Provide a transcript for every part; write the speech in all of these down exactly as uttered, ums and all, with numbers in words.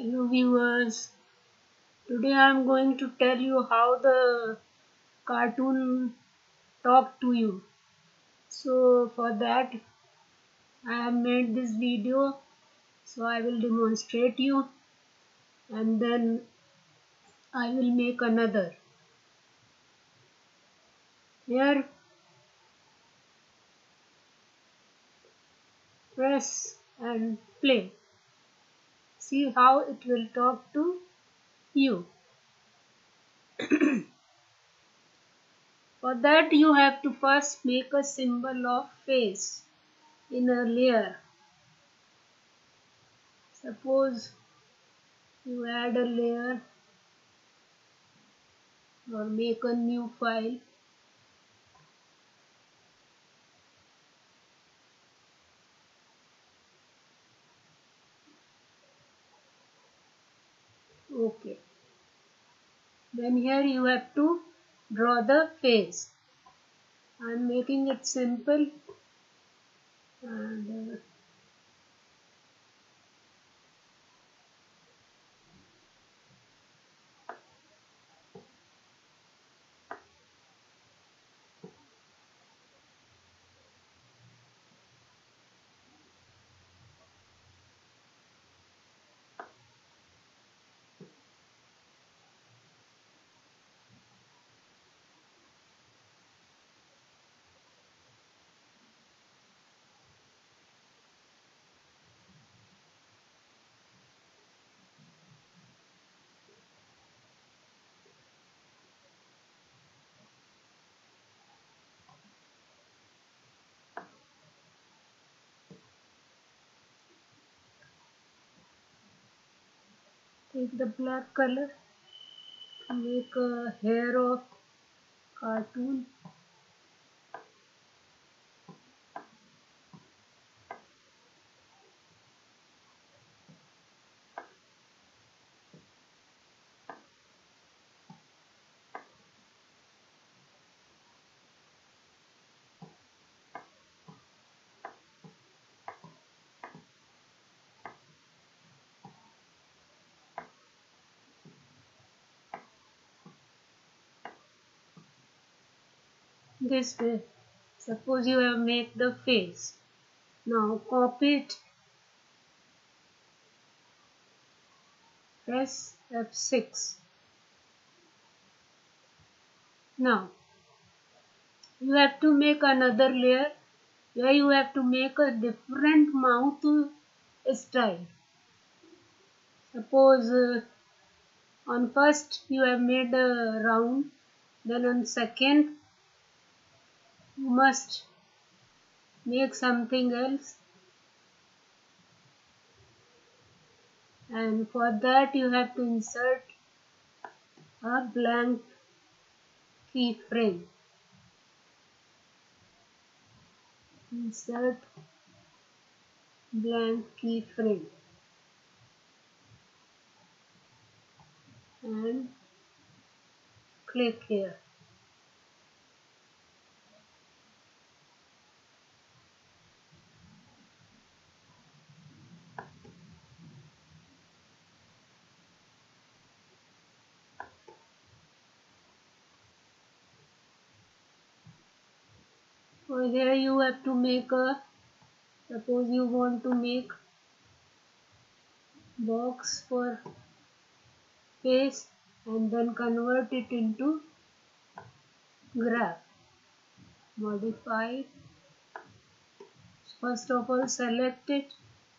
Hello viewers, today I am going to tell you how the cartoon talk to you. So for that I have made this video, so I will demonstrate you and then I will make another. Here press and play. See how it will talk to you. For that you have to first make a symbol of face in a layer. Suppose you add a layer or make a new file. Okay. Then here you have to draw the face. I am making it simple and uh, take the black color to make a hair of cartoon. This way. Suppose you have made the face. Now copy it. Press F six. Now you have to make another layer where you have to make a different mouth style. Suppose uh, on first you have made a round, then on second you must make something else, and for that you have to insert a blank keyframe. Insert blank keyframe and click here. So here you have to make a, suppose you want to make box for face and then convert it into graph. Modify. First of all select it,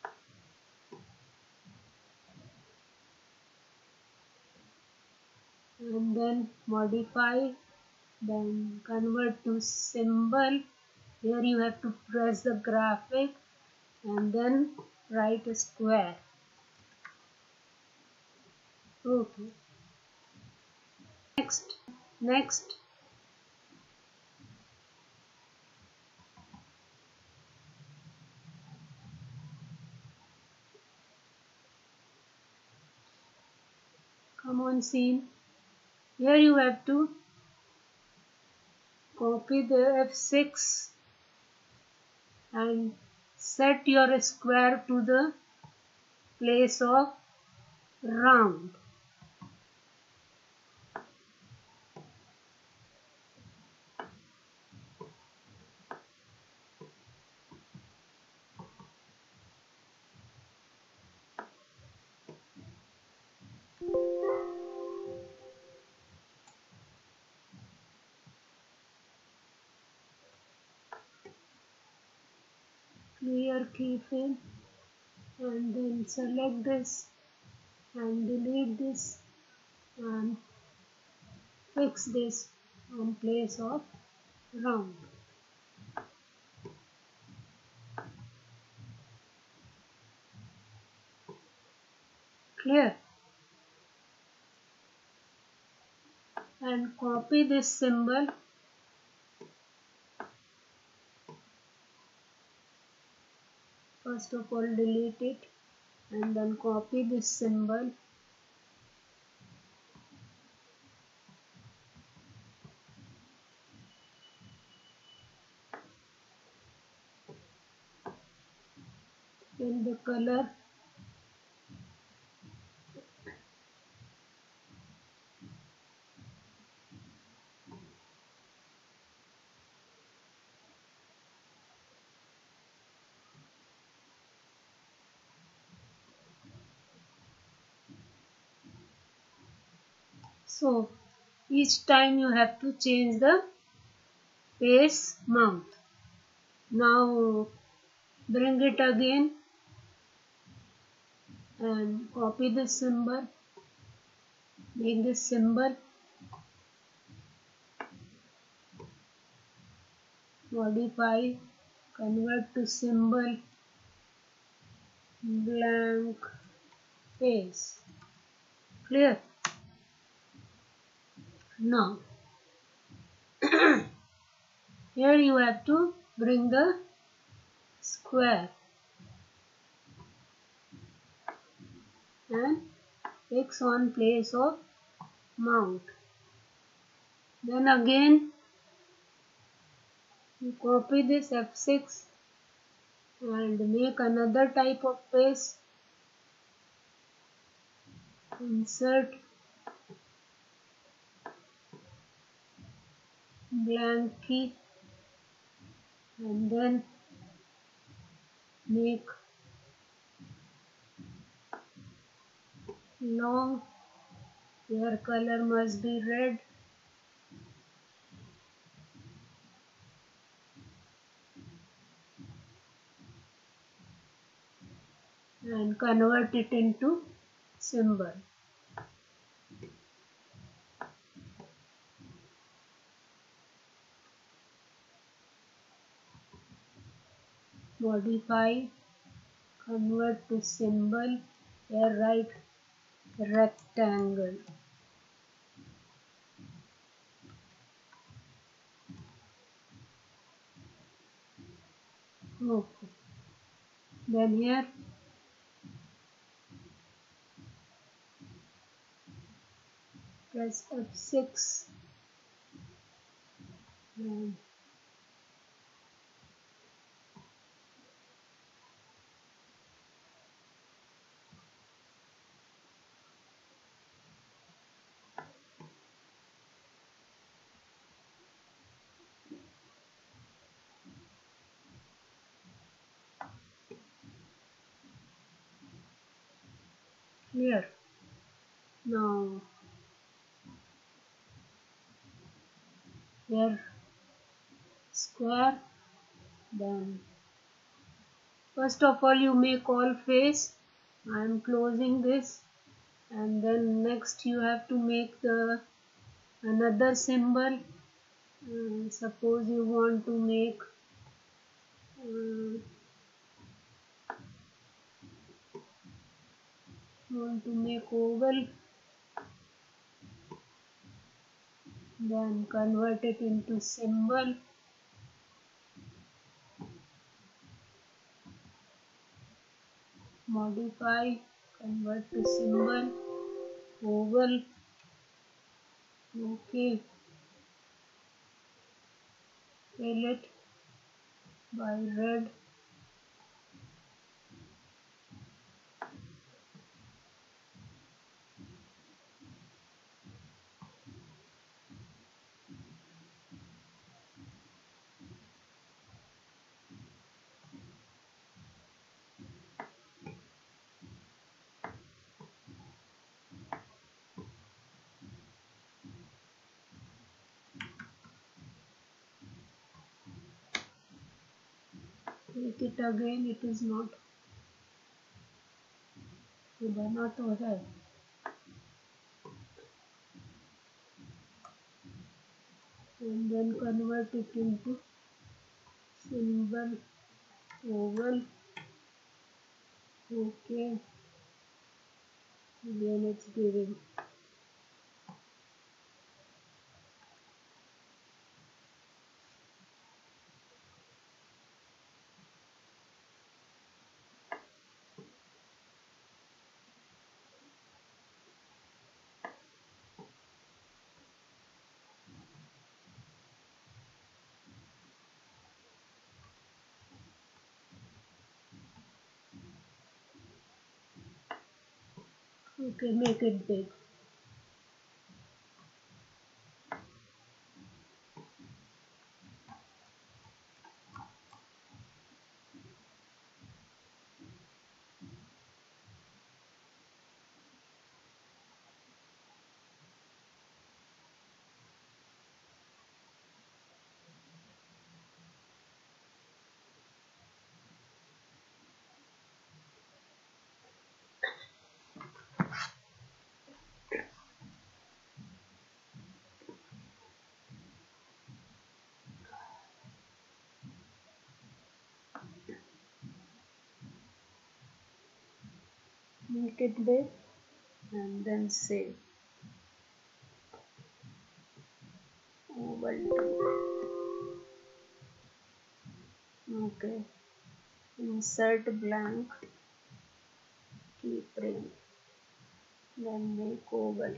and then modify, then convert to symbol. Here you have to press the graphic and then write a square. Okay. Next, next. Come on scene. Here you have to copy the F six and set your square to the place of round. Clear keyframe and then select this and delete this and fix this on place of round. Clear? And copy this symbol first of all delete it and then copy this symbol in the color so each time you have to change the face mount. Now bring it again and copy this symbol, make this symbol, modify, convert to symbol, blank face. Clear? Now here you have to bring the square and fix on place of mount. Then again you copy this F six and make another type of face. Insert blank key and then make long. Your color must be red. And convert it into symbol. Modify, convert to symbol, here write rectangle. Okay. Then here press F six and clear. Now here square, then first of all you make all face. I am closing this and then next you have to make the another symbol. Uh, suppose you want to make uh, want to make oval, then convert it into symbol, modify, convert to symbol, oval. Okay, fill it by red. Make it again, it is not बना तो है and then convert it into symbol oval. Okay, then it's giving. Okay, make it big. Make it big and then save. Oval tool. Okay, insert blank keyframe, then make oval.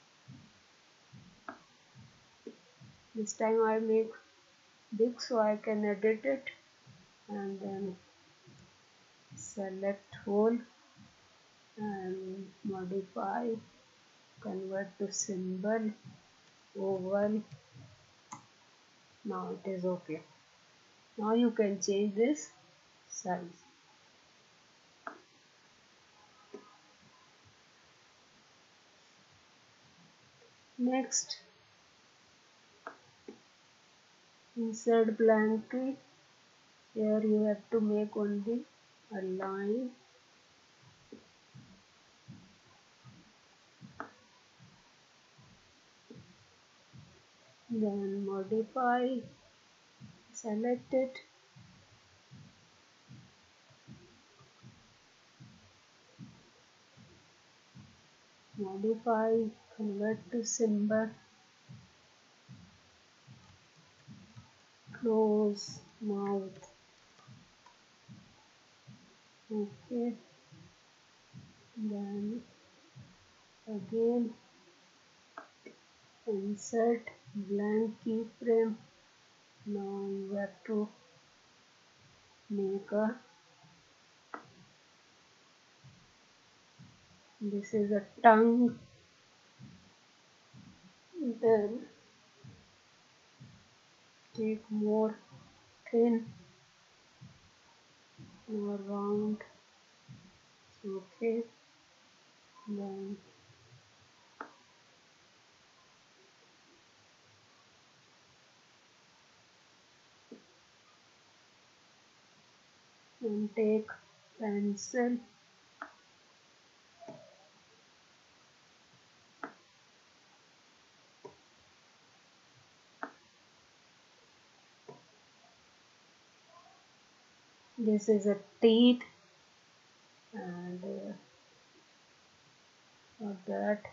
This time I make big so I can edit it, and then select whole and modify, convert to symbol oval. Now it is okay. Now you can change this size. Next, insert blank key. Here you have to make only a line. Then modify, select it, modify, convert to symbol, close mouth. Okay, then again insert blank keyframe. Now you have to make a, this is a tongue, then take more thin, more round. Okay, then and take pencil, this is a teeth, and uh, for that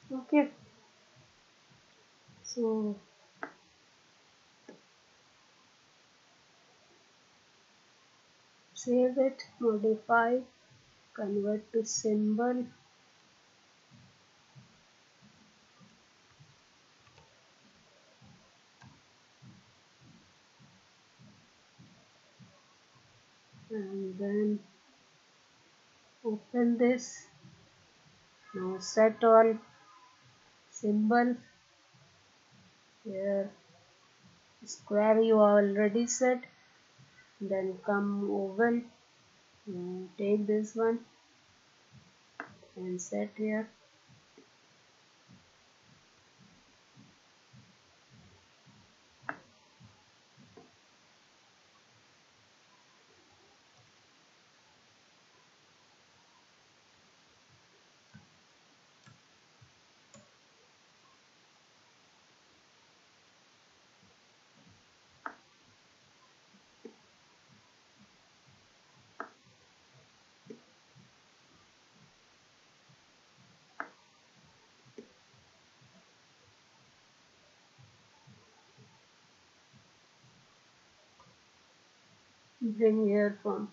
Okay, so save it, modify, convert to symbol, and then open this. Now set all symbol. Here square you already set, then come oval, and take this one and set here. Bring here from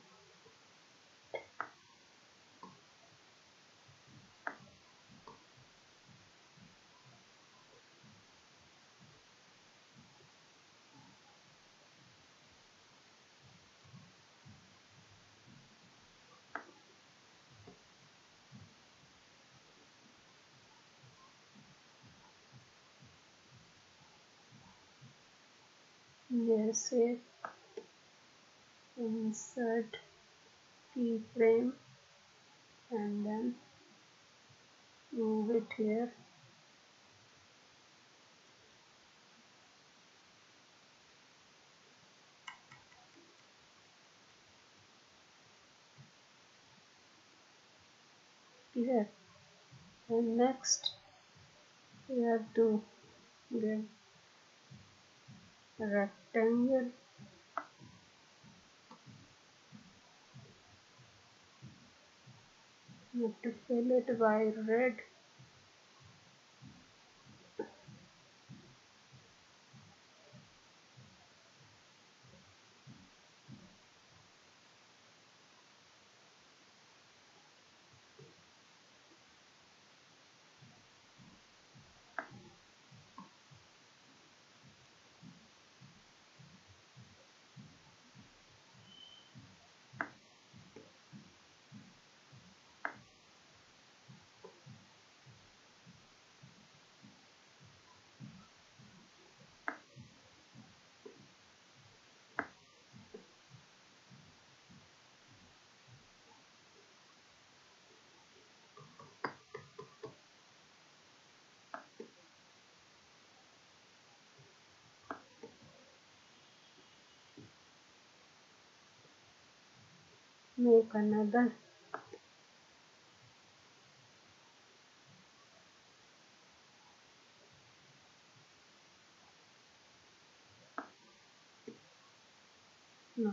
yes, save, insert keyframe, and then move it here. Here, and next we have to give a rectangle. You have to fill it by red. Make another. No.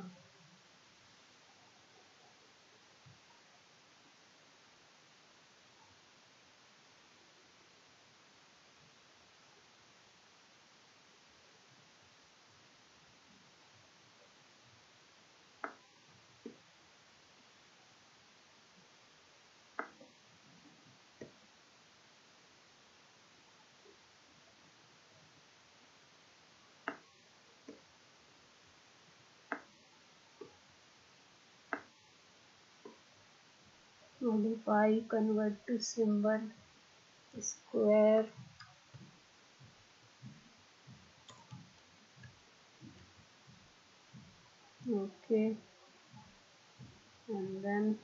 Modify, convert to symbol, square, okay, and then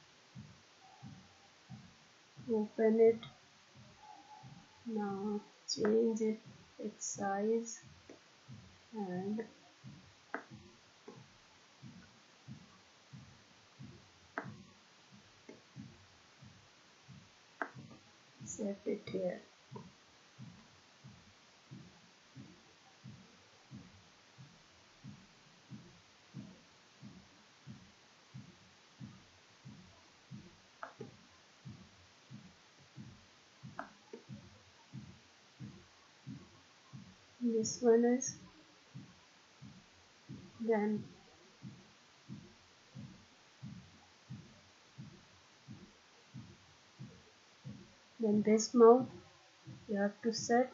open it. Now change it, its size, and set it here. This one is then then this mouth you have to set,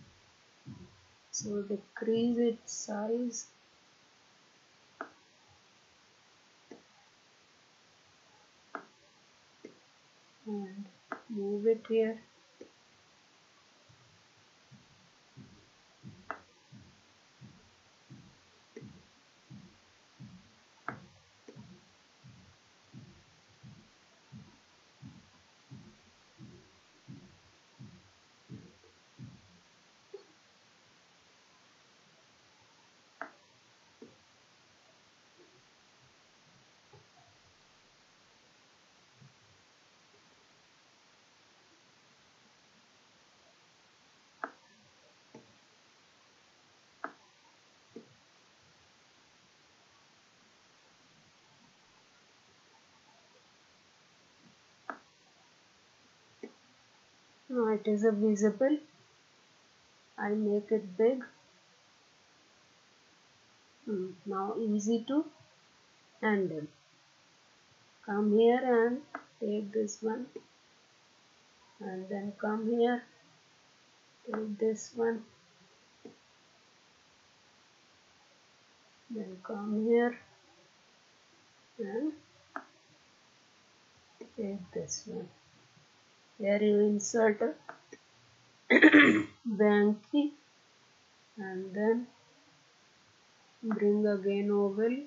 so decrease its size and move it here. Now it is a visible. I make it big. Hmm, now easy to handle. Come here and take this one, and then come here, take this one, then come here and take this one. Here you insert a bank key and then bring again oval.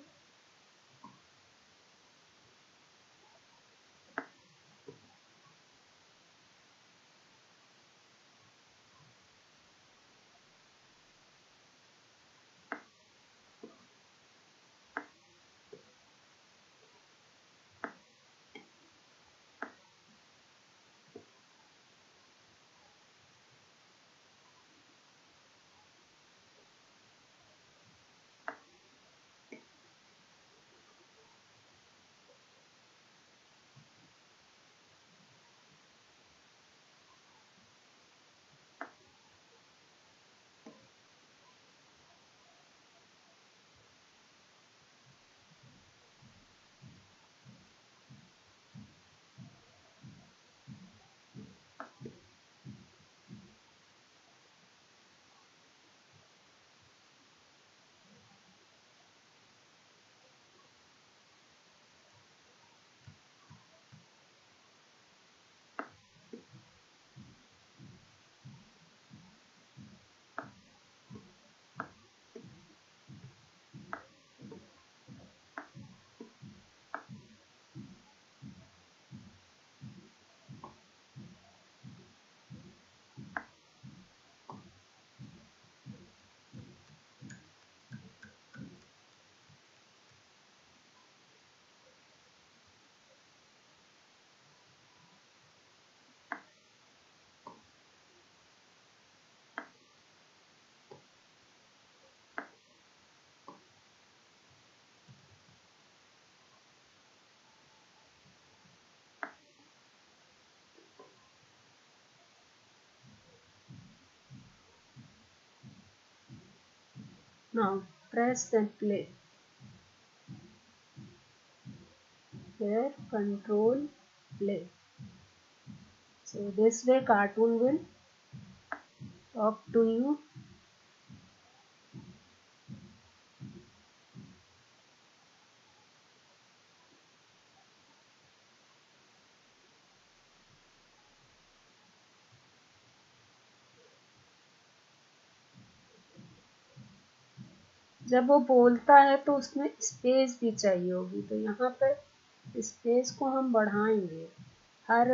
Now press and play. Here control play. So this way cartoon will talk to you. जब वो बोलता है तो उसमें space भी चाहिए होगी, तो यहाँ पर स्पेस को हम बढ़ाएंगे हर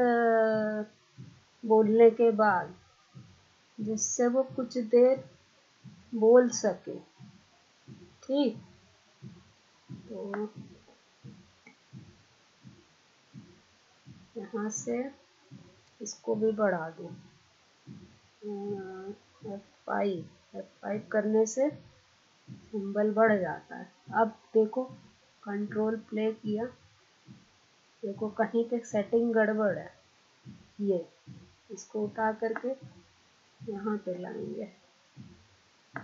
बोलने के बाद, जिससे वो कुछ देर बोल सके। ठीक, तो यहाँ से इसको भी बढ़ा दो। एफ फाइव एफ फाइव करने से सिंबल बढ़ जाता है। अब देखो कंट्रोल प्ले किया, देखो कहीं पे सेटिंग गड़बड़ है, ये इसको उठा करके यहाँ पे लाएंगे।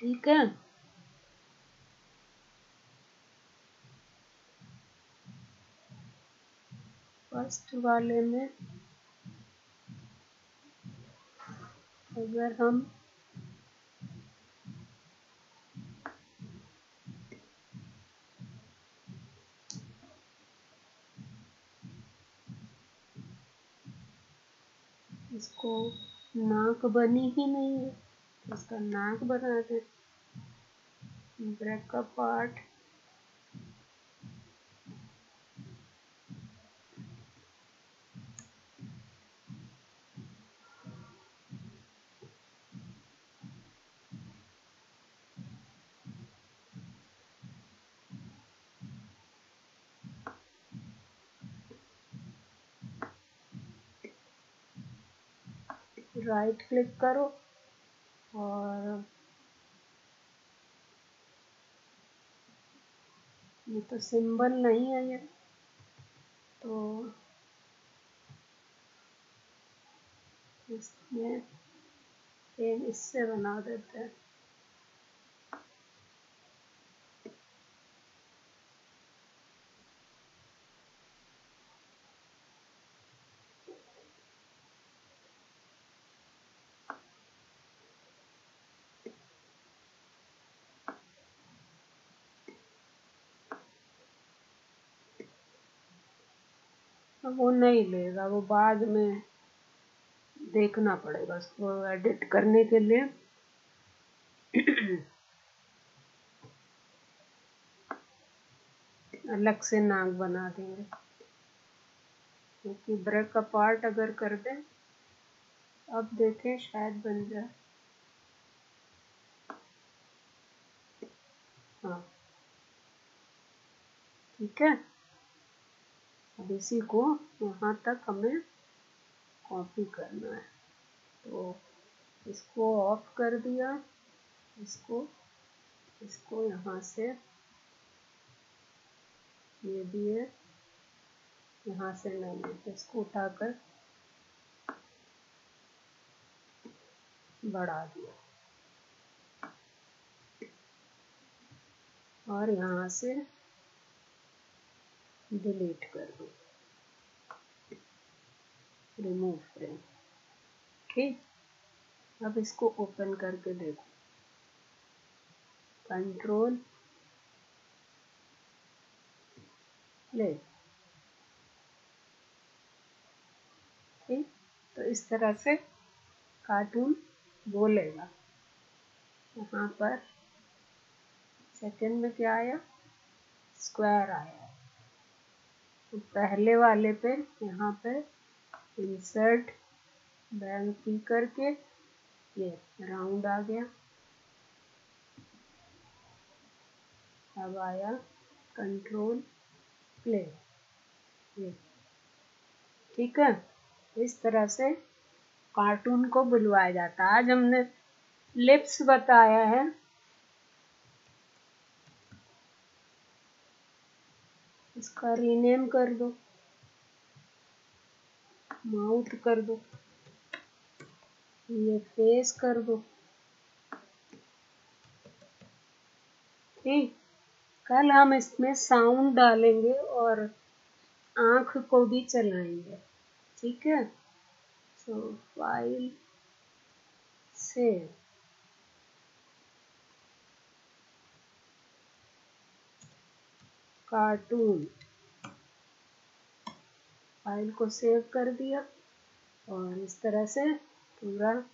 ठीक है। फर्स्ट वाले में अगर हम इसको नाक बनी ही नहीं है, इसका नाक बना दे। ब्रेक का पार्ट राइट क्लिक करो और ये तो सिंबल नहीं है ये, तो इसमें सेम इससे बना देते हैं। वो नहीं लेगा, वो बाद में देखना पड़ेगा उसको एडिट करने के लिए। अलग से नाक बना देंगे, क्योंकि ब्रेक का पार्ट अगर कर दें, अब देखें शायद बन जाए। हाँ ठीक है। अब इसी को यहाँ तक हमें कॉपी करना है, तो इसको ऑफ कर दिया, इसको इसको यहाँ से ये भी है, यहाँ से नहीं है तो इसको उठाकर बढ़ा दिया और यहाँ से डिलीट कर दो, रिमूव फ्रेम। ठीक, अब इसको ओपन करके देखो, कंट्रोल प्ले। ठीक, तो इस तरह से कार्टून बोलेगा। यहाँ पर सेकंड में क्या आया, स्क्वायर आया। तो पहले वाले पे यहाँ पे इंसर्ट बैंक पी करके ये राउंड आ गया। अब आया कंट्रोल प्ले, ये ठीक है। इस तरह से कार्टून को बुलवाया जाता है। आज हमने लिप्स बताया है। इसका रीनेम कर दो, माउथ कर दो, ये फेस कर दो। ठीक, कल हम इसमें साउंड डालेंगे और आँख को भी चलाएंगे। ठीक है, so file save, cartoon, file को सेव कर दिया और इस तरह से पूरा